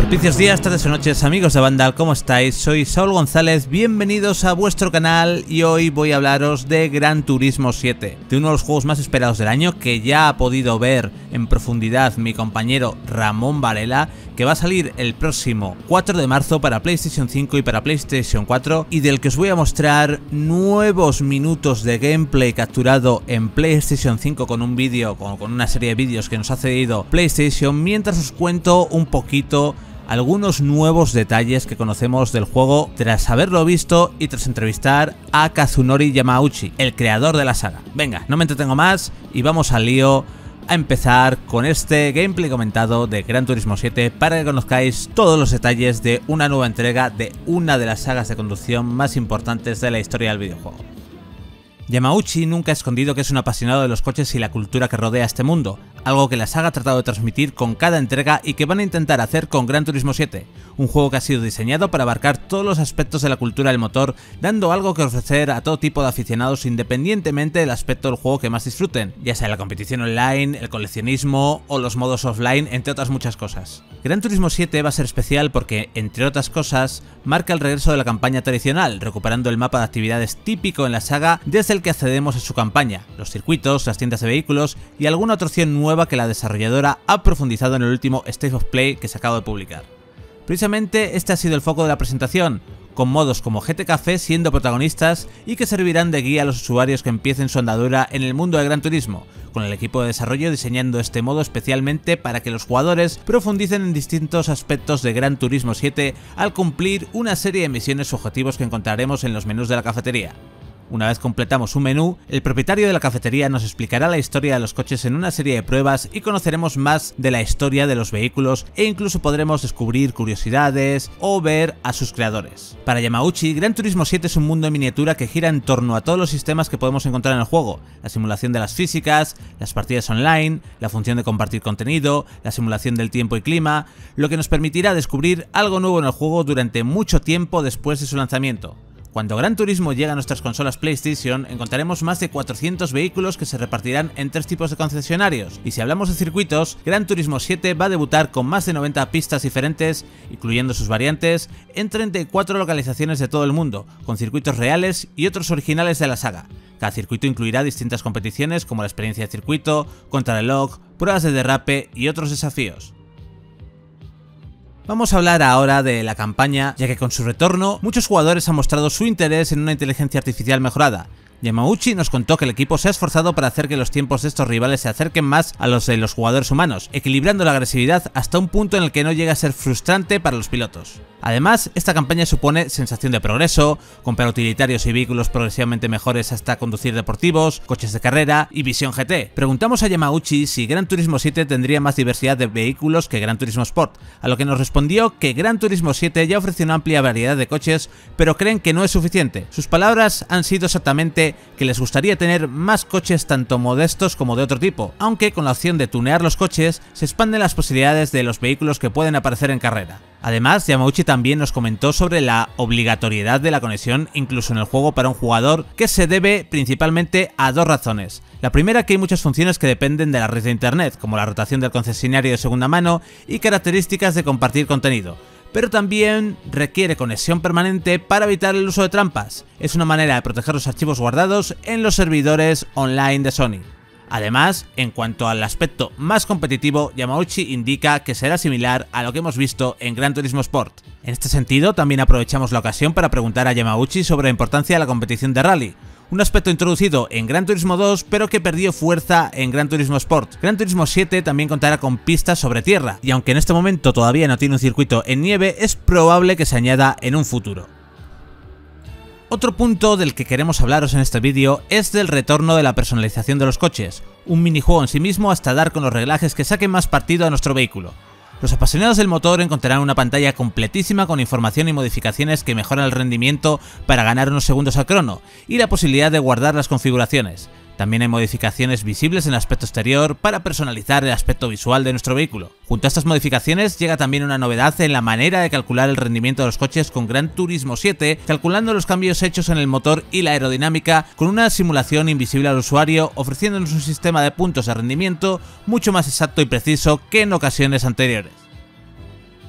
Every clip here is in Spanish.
Propicios días, tardes o noches, amigos de Vandal, ¿cómo estáis? Soy Saúl González, bienvenidos a vuestro canal y hoy voy a hablaros de Gran Turismo 7, de uno de los juegos más esperados del año que ya ha podido ver en profundidad mi compañero Ramón Varela, que va a salir el próximo 4 de marzo para PlayStation 5 y para PlayStation 4 y del que os voy a mostrar nuevos minutos de gameplay capturado en PlayStation 5 con un vídeo, con una serie de vídeos que nos ha cedido PlayStation, mientras os cuento un poquito algunos nuevos detalles que conocemos del juego tras haberlo visto y tras entrevistar a Kazunori Yamauchi, el creador de la saga. Venga, no me entretengo más y vamos al lío a empezar con este gameplay comentado de Gran Turismo 7 para que conozcáis todos los detalles de una nueva entrega de una de las sagas de conducción más importantes de la historia del videojuego. Yamauchi nunca ha escondido que es un apasionado de los coches y la cultura que rodea este mundo, algo que la saga ha tratado de transmitir con cada entrega y que van a intentar hacer con Gran Turismo 7, un juego que ha sido diseñado para abarcar todos los aspectos de la cultura del motor, dando algo que ofrecer a todo tipo de aficionados independientemente del aspecto del juego que más disfruten, ya sea la competición online, el coleccionismo o los modos offline, entre otras muchas cosas. Gran Turismo 7 va a ser especial porque, entre otras cosas, marca el regreso de la campaña tradicional, recuperando el mapa de actividades típico en la saga desde el que accedemos a su campaña, los circuitos, las tiendas de vehículos y alguna otra opción nueva que la desarrolladora ha profundizado en el último State of Play que se acaba de publicar. Precisamente este ha sido el foco de la presentación, con modos como GT Café siendo protagonistas y que servirán de guía a los usuarios que empiecen su andadura en el mundo de Gran Turismo, con el equipo de desarrollo diseñando este modo especialmente para que los jugadores profundicen en distintos aspectos de Gran Turismo 7 al cumplir una serie de misiones o objetivos que encontraremos en los menús de la cafetería. Una vez completamos un menú, el propietario de la cafetería nos explicará la historia de los coches en una serie de pruebas y conoceremos más de la historia de los vehículos e incluso podremos descubrir curiosidades o ver a sus creadores. Para Yamauchi, Gran Turismo 7 es un mundo en miniatura que gira en torno a todos los sistemas que podemos encontrar en el juego, la simulación de las físicas, las partidas online, la función de compartir contenido, la simulación del tiempo y clima, lo que nos permitirá descubrir algo nuevo en el juego durante mucho tiempo después de su lanzamiento. Cuando Gran Turismo llegue a nuestras consolas PlayStation, encontraremos más de 400 vehículos que se repartirán en 3 tipos de concesionarios, y si hablamos de circuitos, Gran Turismo 7 va a debutar con más de 90 pistas diferentes, incluyendo sus variantes, en 34 localizaciones de todo el mundo, con circuitos reales y otros originales de la saga. Cada circuito incluirá distintas competiciones como la experiencia de circuito, contrarreloj, pruebas de derrape y otros desafíos. Vamos a hablar ahora de la campaña, ya que con su retorno, muchos jugadores han mostrado su interés en una inteligencia artificial mejorada. Yamauchi nos contó que el equipo se ha esforzado para hacer que los tiempos de estos rivales se acerquen más a los de los jugadores humanos, equilibrando la agresividad hasta un punto en el que no llega a ser frustrante para los pilotos. Además, esta campaña supone sensación de progreso, comprar utilitarios y vehículos progresivamente mejores hasta conducir deportivos, coches de carrera y visión GT. Preguntamos a Yamauchi si Gran Turismo 7 tendría más diversidad de vehículos que Gran Turismo Sport, a lo que nos respondió que Gran Turismo 7 ya ofrece una amplia variedad de coches, pero creen que no es suficiente. Sus palabras han sido exactamente que les gustaría tener más coches tanto modestos como de otro tipo, aunque con la opción de tunear los coches se expanden las posibilidades de los vehículos que pueden aparecer en carrera. Además, Yamauchi también nos comentó sobre la obligatoriedad de la conexión incluso en el juego para un jugador, que se debe principalmente a dos razones. La primera, que hay muchas funciones que dependen de la red de internet, como la rotación del concesionario de segunda mano y características de compartir contenido, pero también requiere conexión permanente para evitar el uso de trampas. Es una manera de proteger los archivos guardados en los servidores online de Sony. Además, en cuanto al aspecto más competitivo, Yamauchi indica que será similar a lo que hemos visto en Gran Turismo Sport. En este sentido, también aprovechamos la ocasión para preguntar a Yamauchi sobre la importancia de la competición de rally, un aspecto introducido en Gran Turismo 2 pero que perdió fuerza en Gran Turismo Sport. Gran Turismo 7 también contará con pistas sobre tierra, y aunque en este momento todavía no tiene un circuito en nieve, es probable que se añada en un futuro. Otro punto del que queremos hablaros en este vídeo es del retorno de la personalización de los coches, un minijuego en sí mismo hasta dar con los reglajes que saquen más partido a nuestro vehículo. Los apasionados del motor encontrarán una pantalla completísima con información y modificaciones que mejoran el rendimiento para ganar unos segundos al crono, y la posibilidad de guardar las configuraciones. También hay modificaciones visibles en el aspecto exterior para personalizar el aspecto visual de nuestro vehículo. Junto a estas modificaciones llega también una novedad en la manera de calcular el rendimiento de los coches con Gran Turismo 7, calculando los cambios hechos en el motor y la aerodinámica con una simulación invisible al usuario, ofreciéndonos un sistema de puntos de rendimiento mucho más exacto y preciso que en ocasiones anteriores.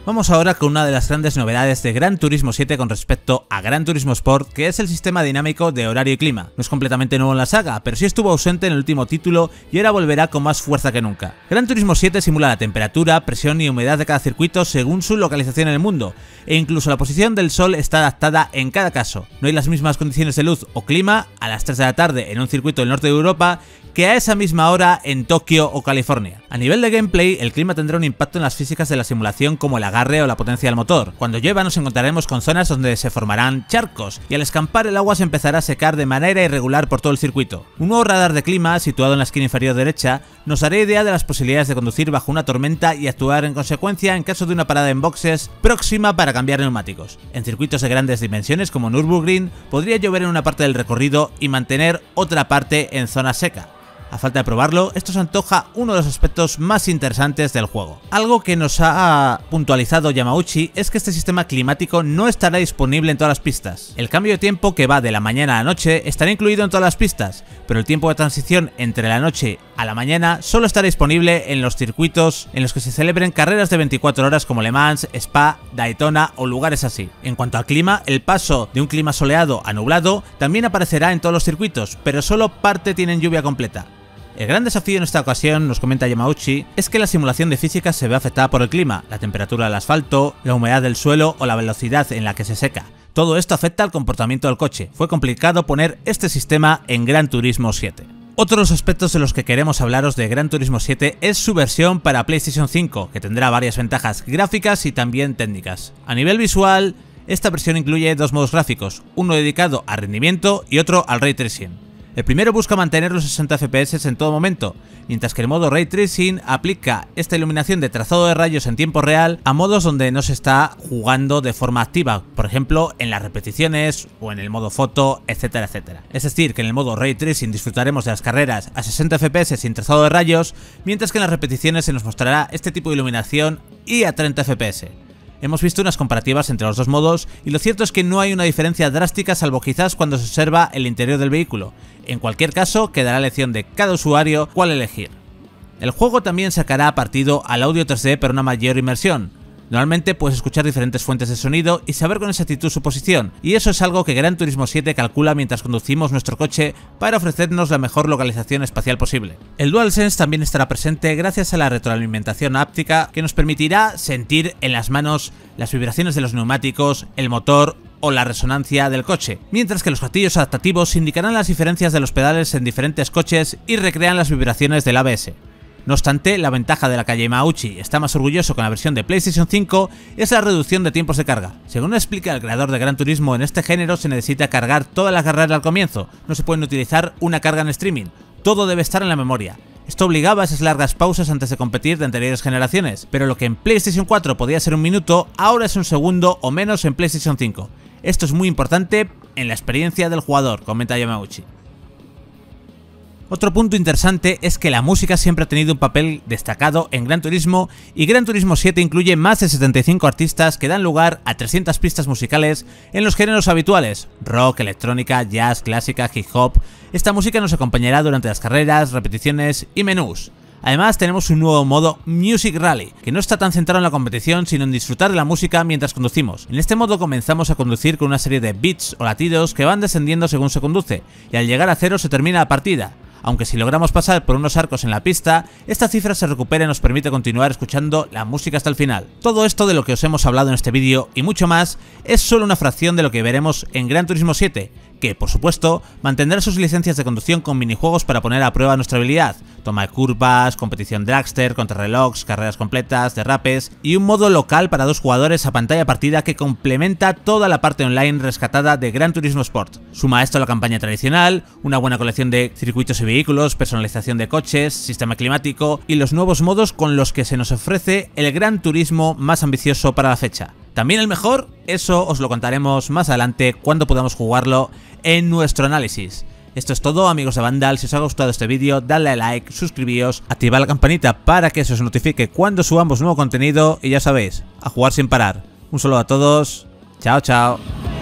Vamos ahora con una de las grandes novedades de Gran Turismo 7 con respecto a Gran Turismo Sport, que es el sistema dinámico de horario y clima. No es completamente nuevo en la saga, pero sí estuvo ausente en el último título y ahora volverá con más fuerza que nunca. Gran Turismo 7 simula la temperatura, presión y humedad de cada circuito según su localización en el mundo, e incluso la posición del sol está adaptada en cada caso. No hay las mismas condiciones de luz o clima a las 3 de la tarde en un circuito del norte de Europa que a esa misma hora en Tokio o California. A nivel de gameplay, el clima tendrá un impacto en las físicas de la simulación como el agarre o la potencia del motor. Cuando llueva nos encontraremos con zonas donde se formarán charcos y al escampar el agua se empezará a secar de manera irregular por todo el circuito. Un nuevo radar de clima situado en la esquina inferior derecha nos dará idea de las posibilidades de conducir bajo una tormenta y actuar en consecuencia en caso de una parada en boxes próxima para cambiar neumáticos. En circuitos de grandes dimensiones como Nürburgring podría llover en una parte del recorrido y mantener otra parte en zona seca. A falta de probarlo, esto se antoja uno de los aspectos más interesantes del juego. Algo que nos ha puntualizado Yamauchi es que este sistema climático no estará disponible en todas las pistas. El cambio de tiempo que va de la mañana a la noche estará incluido en todas las pistas, pero el tiempo de transición entre la noche a la mañana solo estará disponible en los circuitos en los que se celebren carreras de 24 horas como Le Mans, Spa, Daytona o lugares así. En cuanto al clima, el paso de un clima soleado a nublado también aparecerá en todos los circuitos, pero solo parte tienen lluvia completa. El gran desafío en esta ocasión, nos comenta Yamauchi, es que la simulación de física se ve afectada por el clima, la temperatura del asfalto, la humedad del suelo o la velocidad en la que se seca. Todo esto afecta al comportamiento del coche. Fue complicado poner este sistema en Gran Turismo 7. Otro de los aspectos de los que queremos hablaros de Gran Turismo 7 es su versión para PlayStation 5, que tendrá varias ventajas gráficas y también técnicas. A nivel visual, esta versión incluye dos modos gráficos, uno dedicado a rendimiento y otro al Ray Tracing. El primero busca mantener los 60 FPS en todo momento, mientras que el modo Ray Tracing aplica esta iluminación de trazado de rayos en tiempo real a modos donde no se está jugando de forma activa, por ejemplo en las repeticiones o en el modo foto, etcétera, etcétera. Es decir, que en el modo Ray Tracing disfrutaremos de las carreras a 60 FPS sin trazado de rayos, mientras que en las repeticiones se nos mostrará este tipo de iluminación y a 30 FPS. Hemos visto unas comparativas entre los dos modos y lo cierto es que no hay una diferencia drástica salvo quizás cuando se observa el interior del vehículo. En cualquier caso, quedará a elección de cada usuario cuál elegir. El juego también sacará partido al audio 3D para una mayor inmersión. Normalmente puedes escuchar diferentes fuentes de sonido y saber con exactitud su posición, y eso es algo que Gran Turismo 7 calcula mientras conducimos nuestro coche para ofrecernos la mejor localización espacial posible. El DualSense también estará presente gracias a la retroalimentación áptica que nos permitirá sentir en las manos las vibraciones de los neumáticos, el motor o la resonancia del coche, mientras que los gatillos adaptativos indicarán las diferencias de los pedales en diferentes coches y recrean las vibraciones del ABS. No obstante, la ventaja de la que Yamauchi está más orgulloso con la versión de PlayStation 5 es la reducción de tiempos de carga. Según explica el creador de Gran Turismo, en este género se necesita cargar toda la carrera al comienzo, no se pueden utilizar una carga en streaming, todo debe estar en la memoria. Esto obligaba a esas largas pausas antes de competir de anteriores generaciones, pero lo que en PlayStation 4 podía ser un minuto, ahora es un segundo o menos en PlayStation 5. Esto es muy importante en la experiencia del jugador, comenta Yamauchi. Otro punto interesante es que la música siempre ha tenido un papel destacado en Gran Turismo y Gran Turismo 7 incluye más de 75 artistas que dan lugar a 300 pistas musicales en los géneros habituales, rock, electrónica, jazz, clásica, hip hop. Esta música nos acompañará durante las carreras, repeticiones y menús. Además tenemos un nuevo modo Music Rally, que no está tan centrado en la competición sino en disfrutar de la música mientras conducimos. En este modo comenzamos a conducir con una serie de beats o latidos que van descendiendo según se conduce, y al llegar a cero se termina la partida. Aunque si logramos pasar por unos arcos en la pista, esta cifra se recupera y nos permite continuar escuchando la música hasta el final. Todo esto de lo que os hemos hablado en este vídeo y mucho más es solo una fracción de lo que veremos en Gran Turismo 7, que, por supuesto, mantendrá sus licencias de conducción con minijuegos para poner a prueba nuestra habilidad, toma de curvas, competición dragster, contrarrelojes, carreras completas, derrapes y un modo local para dos jugadores a pantalla partida que complementa toda la parte online rescatada de Gran Turismo Sport. Suma a esto la campaña tradicional, una buena colección de circuitos y vehículos, personalización de coches, sistema climático y los nuevos modos con los que se nos ofrece el Gran Turismo más ambicioso para la fecha. ¿También el mejor? Eso os lo contaremos más adelante cuando podamos jugarlo en nuestro análisis. Esto es todo, amigos de Vandal. Si os ha gustado este vídeo, dadle a like, suscribíos, activad la campanita para que se os notifique cuando subamos nuevo contenido y ya sabéis, a jugar sin parar. Un saludo a todos, chao chao.